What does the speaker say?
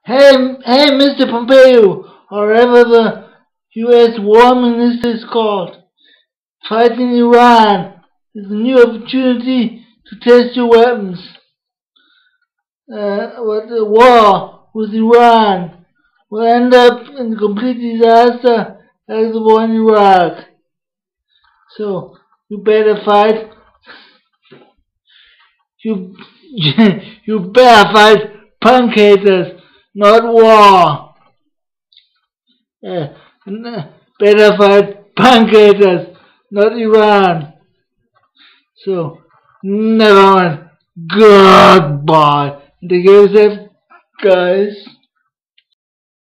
Hey, Mr. Pompeo, or whatever the U.S. War Minister is called, fighting Iran is a new opportunity to test your weapons. What the war with Iran will end up in a complete disaster as the war in Iraq. So you better fight. You you better fight punkh8ters, not war. Uh, Better fight punkh8ters, not Iran. So never mind. Goodbye. Take care of yourself, guys.